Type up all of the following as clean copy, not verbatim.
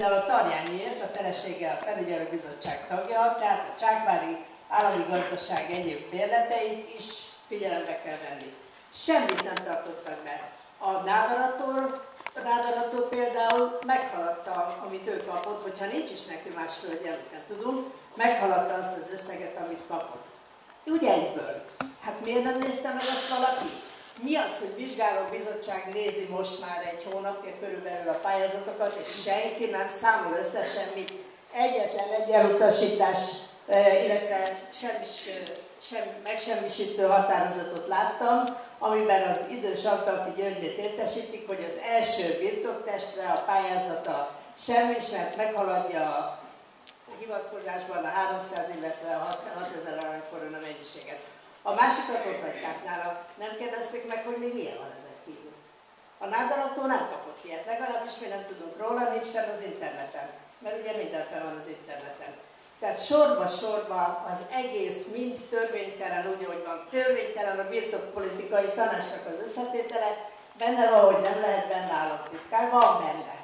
A Tarjányiért, a felesége a felügyelőbizottság tagja, tehát a Csákvári állami gazdaság egyéb bérleteit is figyelembe kell venni. Semmit nem tartottak be. A Nádarattól például meghaladta, amit ő kapott, hogyha nincs is neki más földje, amit nem tudunk, meghaladta azt az összeget, amit kapott. Úgy egyből. Hát miért nem nézte meg azt valaki? Mi az, hogy vizsgálóbizottság nézi most már egy hónapja körülbelül a pályázatokat, és senki nem számol össze semmit. Egyetlen egy elutasítás, illetve megsemmisítő határozatot láttam, amiben az idős Antalfi Györgyét értesítik, hogy az első birtoktestre a pályázata semmis, mert meghaladja a hivatkozásban a 300, illetve a 6000 aranykorona mennyiséget. A másikat ott hagyták nála. Nem kérdezték meg, hogy még milyen van ezek kívül. A Nádarattól nem kapott ilyet, legalábbis mi nem tudunk róla, nincs fenn az interneten. Mert ugye minden fel van az interneten. Tehát sorba az egész mind törvénytelen, úgy, hogy van törvénytelen a birtokpolitikai tanácsnak az összetétele, benne van, hogy nem lehet benne államtitkár, van benne.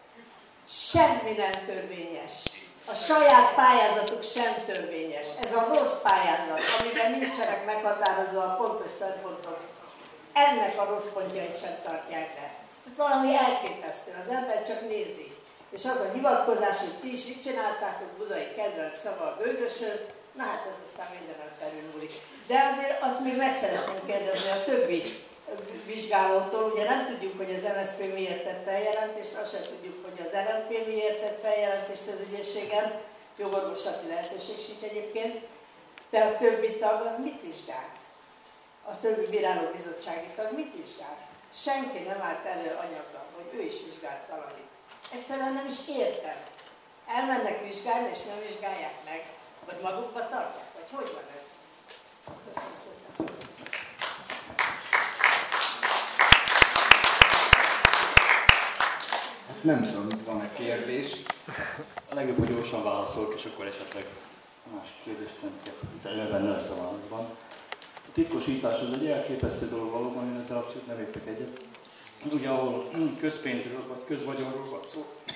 Semmi nem törvényes. A saját pályázatuk sem törvényes. Ez a rossz pályázat, amiben nincsenek meghatározva a pontos szempontok. Ennek a rossz pontjait sem tartják be. Tehát valami elképesztő, az ember csak nézi. És az a hivatkozás, hogy ti is itt csináltátok, Budai kedvenc szava a Gőgöshöz, na hát ez aztán mindenen felül múlik. De azért azt még meg szeretném kérdezni a többi vizsgálótól, ugye nem tudjuk, hogy az MSZP miért tett feljelentést, azt sem tudjuk, hogy az LMP miért tett feljelentést az ügyészségen, jogorvoslati lehetőség sincs egyébként, de a többi tag az mit vizsgált? A többi bírálóbizottsági tag mit vizsgált? Senki nem állt elő anyaggal, hogy ő is vizsgált valamit. Egyszerűen nem is értem. Elmennek vizsgálni, és nem vizsgálják meg, vagy magukba tartják, vagy hogy van ez? Köszönöm szépen. Nem tudom, itt van-e kérdés. A legjobb, hogy gyorsan válaszolok, és akkor esetleg a másik kérdést nem kell benne lesz a válaszban. A titkosítás az egy elképesztő dolog valóban, én ezzel abszolút nem értek egyet. Ugye ahol közpénzről vagy közvagyonról van szó,